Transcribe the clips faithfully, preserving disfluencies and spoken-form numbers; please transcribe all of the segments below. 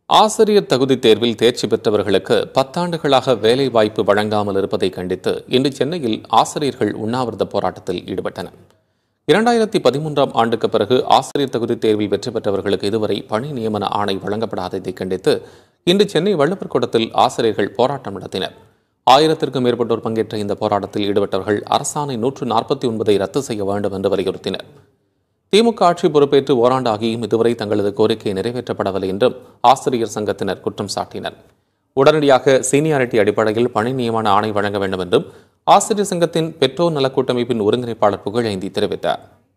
ஆசிரியர் தகுதி தேர்வில் தேர்ச்சி பெற்றவர்களுக்கு பத்தாண்டுகளாக வேலை வாய்ப்பு வழங்காமல் இருப்பதை கண்டித்து இன்று சென்னையில் ஆசிரியர்கள் உண்ணாவிரத போராட்டத்தில் ஈடுபட்டனர். இரண்டாயிரத்தி பதிமூன்றாம் ஆண்டுக்கு பிறகு ஆசிரியர் தகுதி தேர்வில் வெற்றி பெற்றவர்களுக்கு இதுவரை பணி நியமன ஆணை வழங்கப்படாததை கண்டித்து இன்று சென்னை வள்ளுவர் கூடத்தில் ஆசிரியர்கள் போராட்டம் நடத்தினர். ஆயிரத்திற்கும் மேற்பட்டோர் பங்கேற்ற இந்த போராட்டத்தில் ஈடுபட்டவர்கள் அரசாணை நூற்று நாற்பத்தி ஒன்பதை ரத்து செய்ய வேண்டும் என்று வலியுறுத்தினர். திமுக ஆட்சி பொறுப்பேற்று ஓராண்டு ஆகியும் இதுவரை தங்களது கோரிக்கை நிறைவேற்றப்படவில்லை என்றும் ஆசிரியர் சங்கத்தினர் குற்றம் சாட்டினர். உடனடியாக சீனியாரிட்டி அடிப்படையில் பணி நியமன ஆணை வழங்க வேண்டும் என்றும் ஆசிரியர் சங்கத்தின் பெற்றோர் நல கூட்டமைப்பின் ஒருங்கிணைப்பாளர் புகழேந்தி தெரிவித்தார்.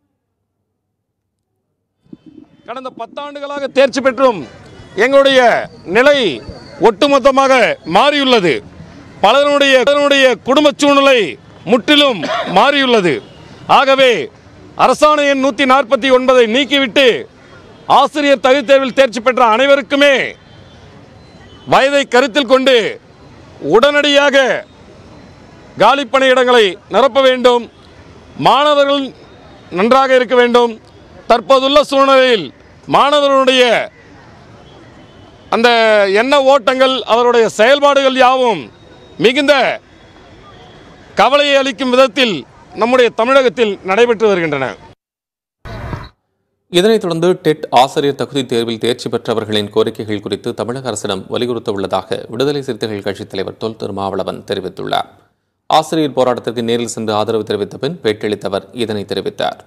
கடந்த பத்தாண்டுகளாக தேர்ச்சி பெற்றும் எங்களுடைய நிலை ஒட்டுமொத்தமாக மாறியுள்ளது. பலருடைய பலருடைய குடும்ப சூழ்நிலை முற்றிலும் மாறியுள்ளது. ஆகவே அரசாணை எண் நூற்றி நாற்பத்தி ஒன்பதை நீக்கிவிட்டு ஆசிரியர் தகுதி தேர்வில் தேர்ச்சி பெற்ற அனைவருக்குமே வயதை கருத்தில் கொண்டு உடனடியாக காலி பணியிடங்களை நிரப்ப வேண்டும். மாணவர்கள் நன்றாக இருக்க வேண்டும். தற்போதுள்ள சூழ்நிலையில் மாணவர்களுடைய அந்த எண்ண ஓட்டங்கள் அவருடைய செயல்பாடுகள் யாவும் மிகுந்த கவலையை அளிக்கும் விதத்தில் நம்முடைய தமிழகத்தில் நடைபெற்று வருகின்றன. இதனைத் தொடர்ந்து டெட் ஆசிரியர் தகுதி தேர்வில் தேர்ச்சி பெற்றவர்களின் கோரிக்கைகள் குறித்து தமிழக அரசிடம் வலியுறுத்த உள்ளதாக விடுதலை சிறுத்தைகள் கட்சித் தலைவர் தொல் திருமாவளவன் தெரிவித்துள்ளார். ஆசிரியர் போராட்டத்திற்கு நேரில் சென்று ஆதரவு தெரிவித்த பின் பேட்டியளித்தவர் இதனை தெரிவித்தார்.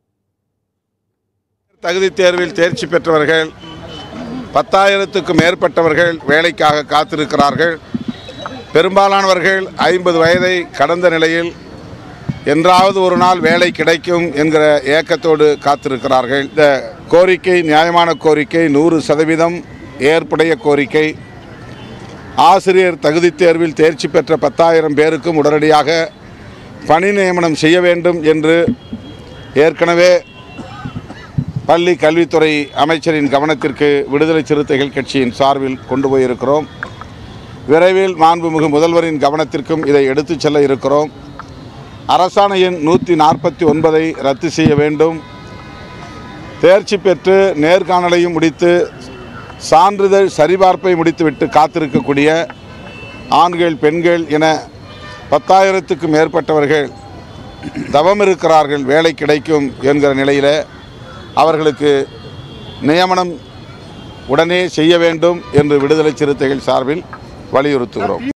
தகுதி தேர்வில் தேர்ச்சி பெற்றவர்கள் பத்தாயிரத்துக்கும் மேற்பட்டவர்கள் வேலைக்காக காத்திருக்கிறார்கள். பெரும்பாலானவர்கள் ஐம்பது வயதை கடந்த நிலையில் என்றாவது ஒரு நாள் வேலை கிடைக்கும் என்கிற ஏக்கத்தோடு காத்திருக்கிறார்கள். இந்த கோரிக்கை நியாயமான கோரிக்கை, நூறு சதவீதம் ஏற்புடைய கோரிக்கை. ஆசிரியர் தகுதி தேர்வில் தேர்ச்சி பெற்ற பத்தாயிரம் பேருக்கும் உடனடியாக பணி நியமனம் செய்ய வேண்டும் என்று ஏற்கனவே பள்ளி கல்வித்துறை அமைச்சரின் கவனத்திற்கு விடுதலை சிறுத்தைகள் கட்சியின் சார்பில் கொண்டு போயிருக்கிறோம். விரைவில் மாண்புமிகு முதல்வரின் கவனத்திற்கும் இதை எடுத்துச் செல்ல இருக்கிறோம். அரசாணை எண் நூற்றி நாற்பத்தி ஒன்பதை ரத்து செய்ய வேண்டும். தேர்ச்சி பெற்று நேர்காணலையும் முடித்து சான்றிதழ் சரிபார்ப்பை முடித்துவிட்டு காத்திருக்கக்கூடிய ஆண்கள் பெண்கள் என பத்தாயிரத்துக்கும் மேற்பட்டவர்கள் தவம் இருக்கிறார்கள் வேலை கிடைக்கும் என்கிற நிலையில் அவர்களுக்கு நியமனம் உடனே செய்ய வேண்டும் என்று விடுதலை சிறுத்தைகள் சார்பில் வலியுறுத்துகிறோம்.